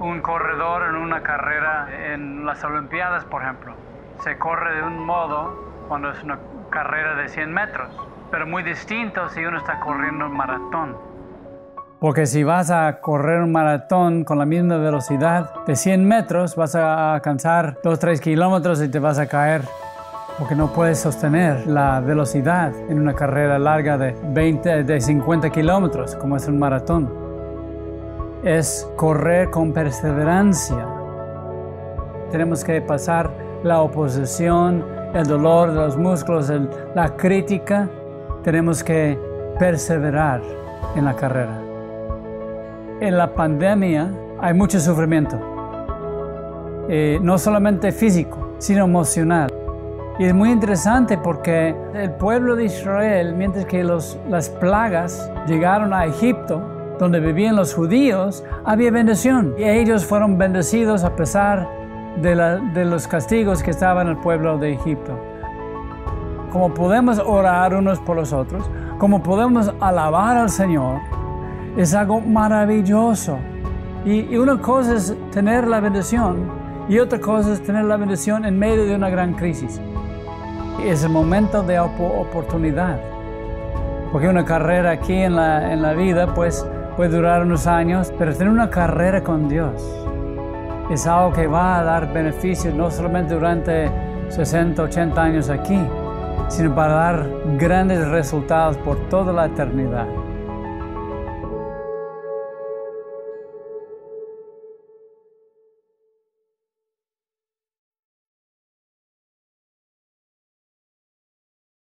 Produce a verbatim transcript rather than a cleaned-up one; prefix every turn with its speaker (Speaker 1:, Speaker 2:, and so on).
Speaker 1: un corredor en una carrera en las Olimpiadas, por ejemplo. Se corre de un modo cuando es una carrera de cien metros, pero muy distinto si uno está corriendo un maratón. Porque si vas a correr un maratón con la misma velocidad de cien metros, vas a alcanzar dos o tres kilómetros y te vas a caer. Porque no puedes sostener la velocidad en una carrera larga de veinte, de cincuenta kilómetros, como es un maratón. Es correr con perseverancia. Tenemos que pasar la oposición, el dolor de los músculos, el, la crítica. Tenemos que perseverar en la carrera. En la pandemia hay mucho sufrimiento, eh, no solamente físico, sino emocional. Y es muy interesante porque el pueblo de Israel, mientras que los, las plagas llegaron a Egipto, donde vivían los judíos, había bendición. Y ellos fueron bendecidos a pesar de, la, de los castigos que estaban en el pueblo de Egipto. Como podemos orar unos por los otros, como podemos alabar al Señor, es algo maravilloso. Y, y una cosa es tener la bendición y otra cosa es tener la bendición en medio de una gran crisis. Es el momento de op oportunidad. Porque una carrera aquí en la, en la vida pues, puede durar unos años, pero tener una carrera con Dios es algo que va a dar beneficios no solamente durante sesenta, ochenta años aquí, sino para dar grandes resultados por toda la eternidad.